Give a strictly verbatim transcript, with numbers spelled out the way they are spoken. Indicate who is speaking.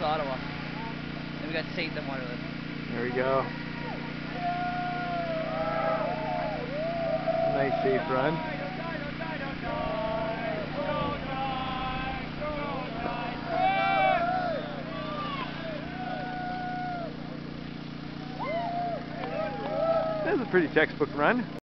Speaker 1: Ottawa. And we got Saint and Waterloo.
Speaker 2: There we go. Nice safe run. That was a pretty textbook run.